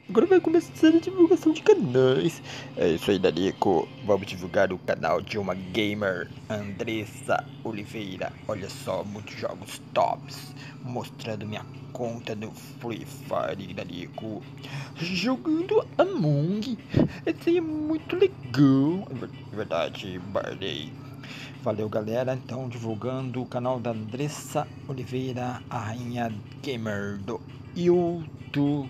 Agora vai começar a divulgação de canais. É isso aí, Danico. Vamos divulgar o canal de uma gamer, Andressa Oliveira. Olha só, muitos jogos tops. Mostrando minha conta no Free Fire, Danico. Jogando Among. Esse aí é muito legal. É verdade, Barley. Valeu, galera. Então, divulgando o canal da Andressa Oliveira, a rainha gamer do YouTube.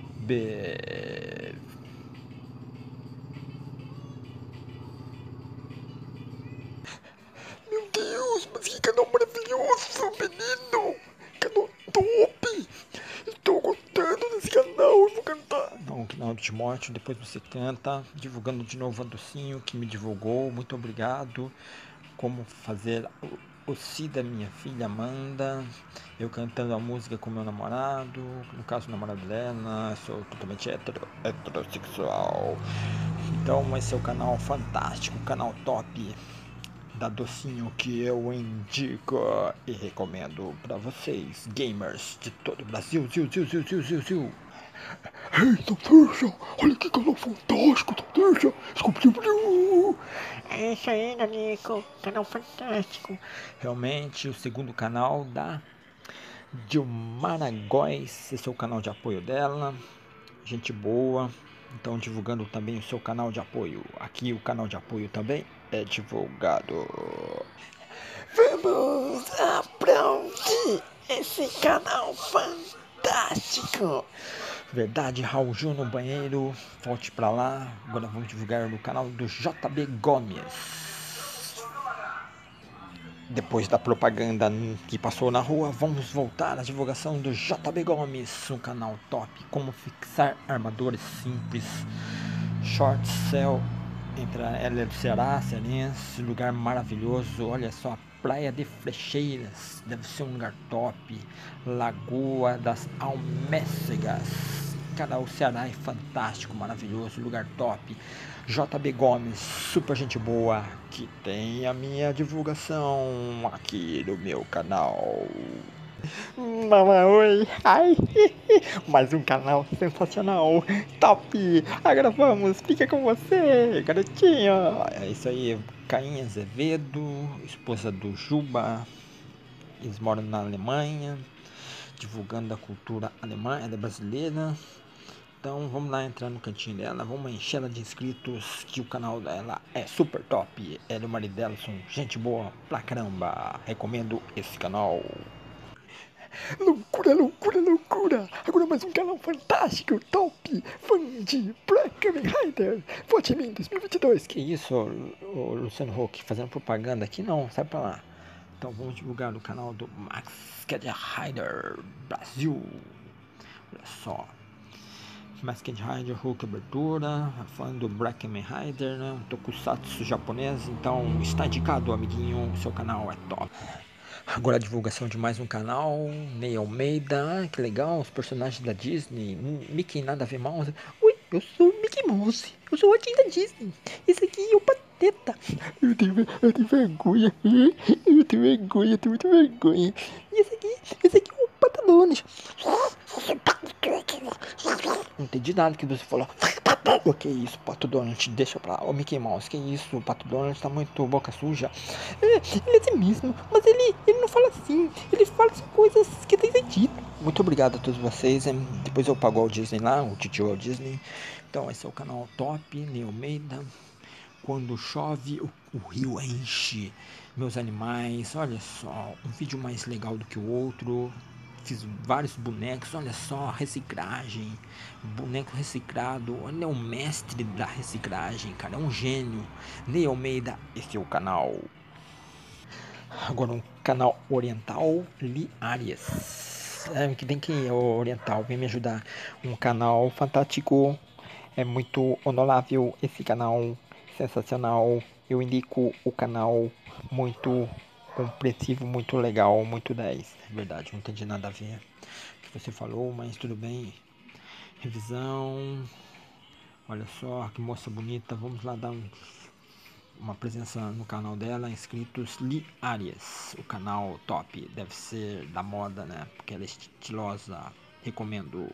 Meu Deus, mas que canal maravilhoso, menino! Canal top! Estou gostando desse canal, eu vou cantar. Bom, canal de Timóteo, depois você canta, divulgando de novo a Docinho, que me divulgou, muito obrigado. Como fazer o Si da minha filha Amanda, eu cantando a música com meu namorado, no caso o namorado dela, sou totalmente heterossexual. Então esse é o canal fantástico, canal top da Docinho que eu indico e recomendo para vocês, gamers de todo o Brasil. Ziu. Ei, Salsicha, olha que canal fantástico, Salsicha, Scooby-Doo. É isso aí, Danico, canal fantástico. Realmente, o segundo canal da Dilmara Góes, esse é o canal de apoio dela, gente boa. Então, divulgando também o seu canal de apoio. Aqui, o canal de apoio também é divulgado. Vamos aplaudir esse canal fantástico. Verdade, Raul Gil no banheiro. Volte pra lá. Agora vamos divulgar no canal do JB Gomes. Depois da propaganda que passou na rua, vamos voltar à divulgação do JB Gomes, um canal top. Como fixar armadores simples. Short Cell entre ela e o Ceará, cearense, lugar maravilhoso. Olha só, a Praia de Frecheiras, deve ser um lugar top. Lagoa das Almécegas. Cara, o Ceará é fantástico, maravilhoso, lugar top. JB Gomes, super gente boa, que tem a minha divulgação aqui no meu canal. Oi, ai, mais um canal sensacional, top. Agora vamos, fica com você, garotinho. É isso aí, Cainha Azevedo, esposa do Juba. Eles moram na Alemanha, divulgando a cultura alemã, ela é brasileira. Então vamos lá entrar no cantinho dela, vamos encher ela de inscritos, que o canal dela é super top. Ela e o marido dela são gente boa pra caramba. Recomendo esse canal. Loucura! Agora mais um canal fantástico, top, fã de Black Kamen Rider. Vote em mim 2022. Que isso, o Luciano Huck, fazendo propaganda aqui não, sai pra lá. Então vamos divulgar o canal do Max Kamen Rider Brasil. Olha só. Masked Rider, Hulk abertura, fã do Black Kamen Rider, né? Um tokusatsu japonês, então está indicado, amiguinho, seu canal é top. Agora a divulgação de mais um canal, Ney Almeida, que legal, os personagens da Disney, Mickey nada a ver Mouse. Oi, eu sou o Mickey Mouse, eu sou o Tim da Disney, esse aqui é o Pateta. Eu tenho vergonha, eu tenho muita vergonha. E esse aqui é o Patalones. Não entendi nada que você falou. O que é isso, Pato Donald? Deixa pra lá. Ô Mickey Mouse, que isso? O Pato Donald tá muito boca suja. Ele é assim mesmo, mas ele não fala assim. Ele fala as coisas que tem sentido. Muito obrigado a todos vocês. Depois eu pago o Disney lá, o tio Walt Disney. Então esse é o canal top, Ney Almeida. Quando chove, o rio enche. Meus animais, olha só, um vídeo mais legal do que o outro. Fiz vários bonecos, olha só, reciclagem, boneco reciclado. Ele é um mestre da reciclagem, cara, é um gênio. Ney Almeida, esse é o canal. Agora um canal oriental, Li Arias. Que tem que ir oriental, vem me ajudar. Um canal fantástico, é muito honorável esse canal, sensacional. Eu indico o canal, muito compreensivo, muito legal, muito 10. É verdade, não entendi nada a ver o que você falou, mas tudo bem. Revisão. Olha só que moça bonita. Vamos lá dar uma presença no canal dela. Inscritos Li Arias. O canal top. Deve ser da moda, né? Porque ela é estilosa. Recomendo.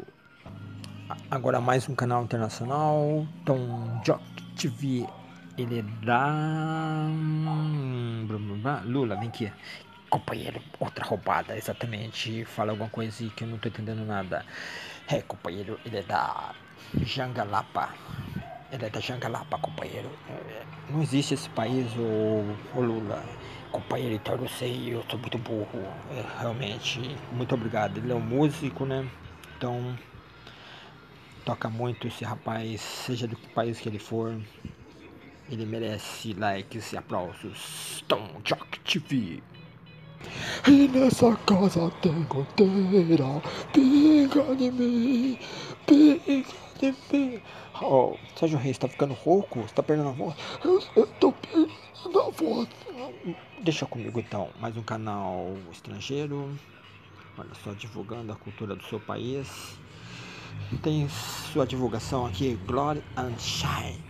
Agora mais um canal internacional, Tom Jock TV, ele é da Lula, vem aqui. Companheiro, outra roubada, exatamente. Fala alguma coisa aí que eu não tô entendendo nada. É, companheiro, ele é da Jangalapa. Ele é da Jangalapa, companheiro. Não existe esse país, o Lula. Companheiro, então eu sei, eu sou muito burro. Realmente, muito obrigado. Ele é um músico, né? Então, toca muito esse rapaz, seja do país que ele for. Ele merece likes e aplausos. Tom Jock TV. E nessa casa tem goteira, pinga de mim, pinga de mim. Oh, Sérgio Reis, tá ficando rouco? Você tá perdendo a voz? Eu tô perdendo a voz. Deixa comigo então, mais um canal estrangeiro. Olha só, divulgando a cultura do seu país. Tem sua divulgação aqui, Glory and Shine.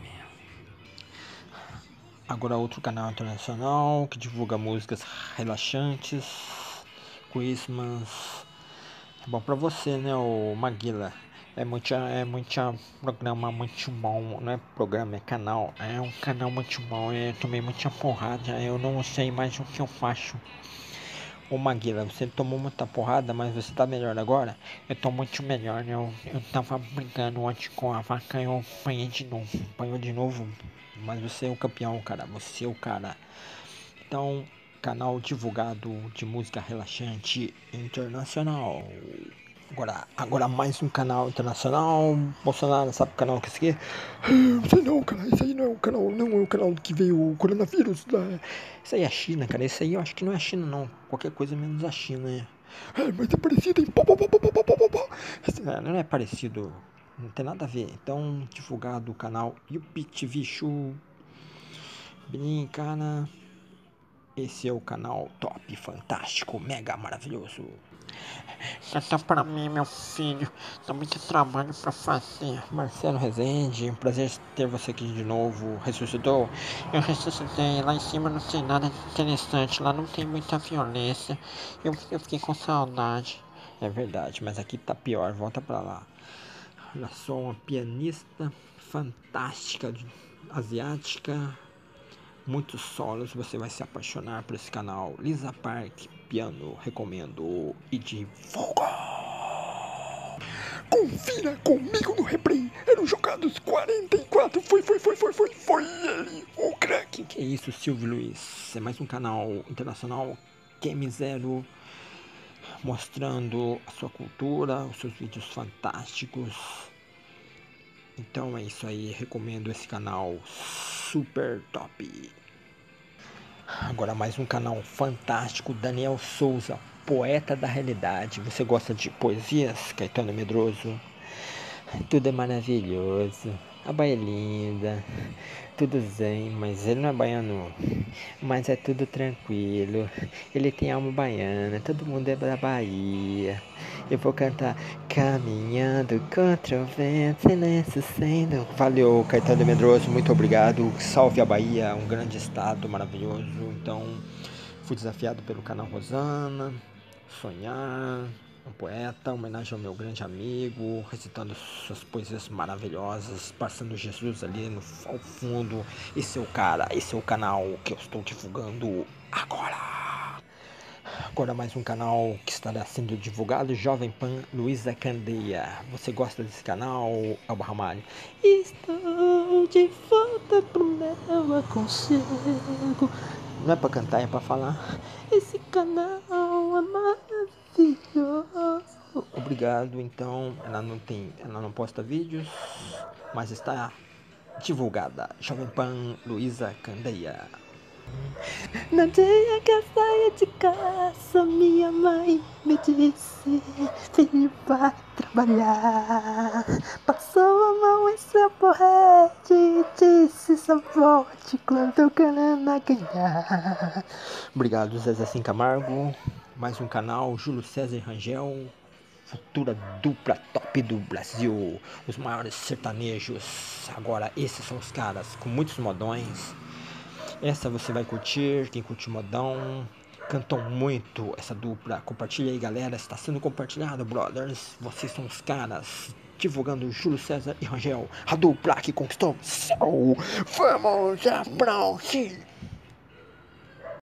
Agora outro canal internacional que divulga músicas relaxantes, Christmas. É bom pra você, né, o Maguila? É muito programa muito bom, não é programa, é canal. É um canal muito bom, eu tomei muita porrada, eu não sei mais o que eu faço. Ô Maguila, você tomou muita porrada, mas você tá melhor agora? Eu tô muito melhor, né? Eu tava brincando ontem com a vaca e eu apanhei de novo. Apanhou de novo, mas você é o campeão, cara. Você é o cara. Então, canal divulgado de música relaxante internacional. Agora mais um canal internacional. Bolsonaro, sabe o canal que é esse aqui? Não sei não, cara. Esse aí não é o canal, não é o canal que veio o coronavírus. Isso aí é a China, cara. Esse aí eu acho que não é a China, não. Qualquer coisa menos a China, né? Mas é parecido, hein? Não é parecido. Não tem nada a ver. Então, divulgado o canal Yupi TV Show. Brincana. Esse é o canal top, fantástico, mega maravilhoso. Essa pra mim, meu filho. Dá muito trabalho pra fazer. Marcelo Rezende, um prazer ter você aqui de novo. Ressuscitou? Eu ressuscitei. Lá em cima não tem nada de interessante. Lá não tem muita violência. Eu fiquei com saudade. É verdade, mas aqui tá pior. Volta pra lá. Olha só, uma pianista fantástica, asiática. Muitos solos, você vai se apaixonar por esse canal. Lisa Park, piano, recomendo e divulga. Confira comigo no replay. Eram jogados 44. Foi ele, o craque. Que é isso, Silvio Luiz? É mais um canal internacional. Game Zero, mostrando a sua cultura, os seus vídeos fantásticos. Então é isso aí, recomendo esse canal super top. Agora mais um canal fantástico, Daniel Souza, poeta da realidade. Você gosta de poesias, Caetano Medroso? Tudo é maravilhoso, a Bahia é linda, tudo zen, mas ele não é baiano, mas é tudo tranquilo. Ele tem alma baiana, todo mundo é da Bahia. Eu vou cantar caminhando contra o vento, silêncio sendo. Valeu, Caetano Medroso, muito obrigado. Salve a Bahia, um grande estado maravilhoso. Então, fui desafiado pelo canal Rosana, sonhar. Um poeta, homenagem ao meu grande amigo, recitando suas poesias maravilhosas, passando Jesus ali ao fundo. Esse é o cara, esse é o canal que eu estou divulgando agora. Agora mais um canal que estará sendo divulgado, Jovem Pan Luísa Candeia. Você gosta desse canal, Elba Ramalho? Estou de volta pro meu aconchego. Não é pra cantar, é pra falar. Esse canal é maravilhoso. Obrigado, então. Ela não posta vídeos, mas está divulgada. Jovem Pan Luísa Candeia. No dia que eu saí de casa, minha mãe me disse: filho, vai trabalhar. Passou a mão em seu porrete e disse: só volte quando eu querendo ganhar. Obrigado, Zezé Sem Camargo. Mais um canal, Júlio César Rangel. Futura dupla top do Brasil. Os maiores sertanejos. Agora, esses são os caras com muitos modões. Essa você vai curtir, quem curte modão. cantam muito essa dupla. Compartilha aí, galera. Está sendo compartilhado, brothers. Vocês são os caras. Divulgando Júlio César e Rangel, a dupla que conquistou o céu. Vamos, Brasil!